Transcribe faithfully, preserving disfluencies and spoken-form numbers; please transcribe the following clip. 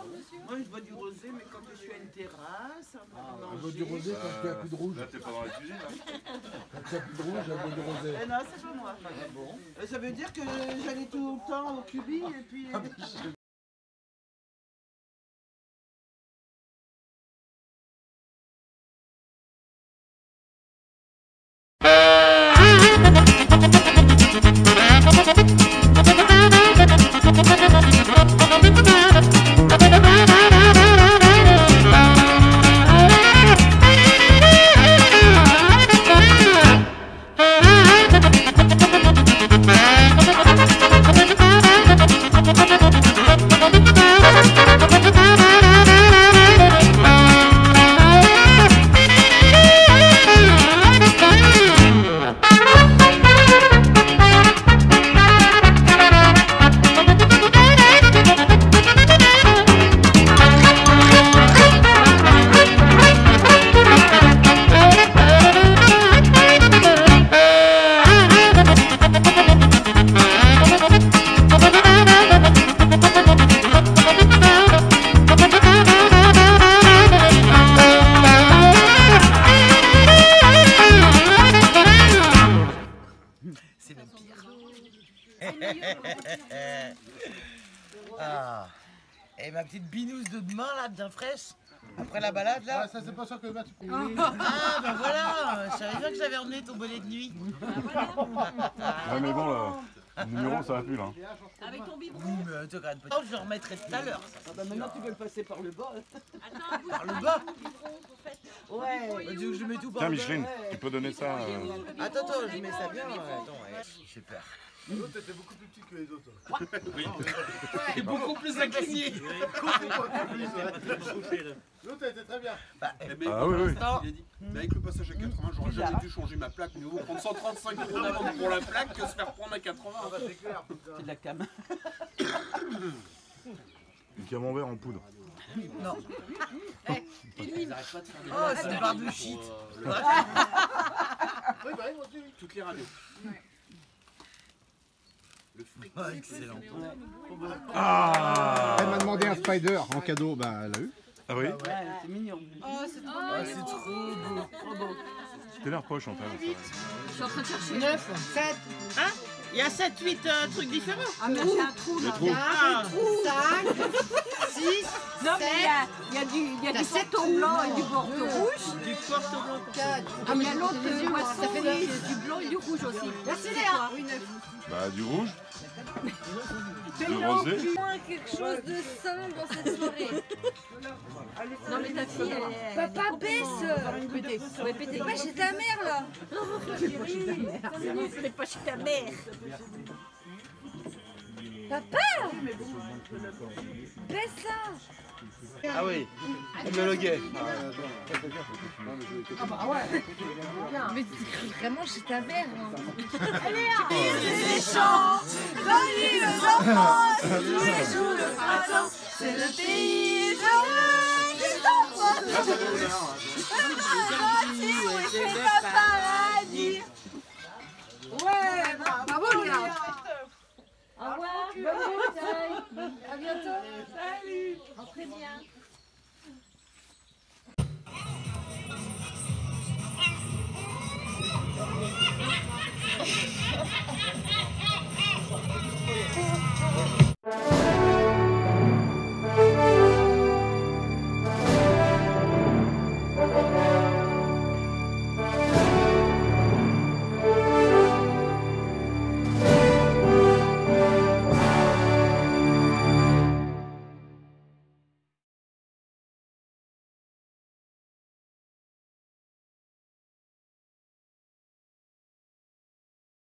Moi je bois du rosé, mais quand je suis à une terrasse, en train de Elle boit du rosé quand il n'y a plus de rouge. Là, t'es pas dans la cuisine, là. Quand il n'y a plus de rouge, elle boit du rosé. Eh non, c'est pas moi. Bon. Ça veut dire que j'allais tout le temps au cubi et puis... C'est même pire. Ah. Et ma petite binouse de demain là, bien fraîche, après la balade là. Ah, ça c'est pas sûr que demain tu peux. Ah ben voilà, je savais bien que j'avais emmené ton bonnet de nuit. Ouais, mais bon, là, le numéro, ça va plus, là. Avec ton biberon. Oui, mais tu regardes pas. Je le remettrai tout à l'heure. Ah bah maintenant tu veux le passer par le bas. Attends, un bout Par le bas. Ouais. Bah, tu veux que je mets tout par Tiens, le bas? Micheline, tu peux donner ça. euh, Attends, attends, je mets ça bien. ouais, Attends, ouais. J'ai peur. L'autre était beaucoup plus petit que les autres. Et beaucoup plus incliné. L'autre était très bien. Bah, Eh ben, Ah oui, oui. il a dit, mais avec le passage à quatre-vingts, j'aurais jamais dû changer ma plaque. Mais vaut prendre cent trente-cinq euros d'amende pour la plaque que se faire prendre à quatre-vingts. C'est clair. C'est de la cam. Du camembert en poudre. non. Ils arrêtent pas de faire des... Oh, c'est une barre de shit. Oui, bah oui, moi aussi. Toutes les radios. Oh, excellent. Ah Elle m'a demandé un spider en cadeau, bah elle a eu. Ah oui? Ouais, c'est mignon. Oh, c'est trop Oh, c'est trop beau. Trop beau. T'es l'air poche, Chantal. Je suis en train de chercher. neuf, sept. Hein? Il y a sept huit euh, trucs différents. Ah, mais j'ai un trou là. Ah. cinq, six, Non, mais il y a, il y a du, il y a du porto blanc et du porto rouge. Du porte blanc. quatre. Ah, mais il y a l'autre yeux, euh, moi, moisson, ça fait neuf. c'est du blanc et du rouge aussi. Merci Léa. Oui, neuf. Bah, du rouge, Tu du mélanges rosé. du moins quelque chose de sain dans cette soirée. Non, mais ta fille, elle est. Papa, baisse. Pété. Ouais, pété. Papa, chez ta mère là. C'est pas chez ta mère. Papa, baisse ça. Ah oui, homologué. Mais tu vraiment chez ta mère. Les champs, dans l'île d'enfance, tous les jours de printemps, c'est le pays heureux des enfants. C'est le paradis. Ouais, bravo Léa. Au revoir. Bonne nuit. À bientôt. Salut. Rentrez bien.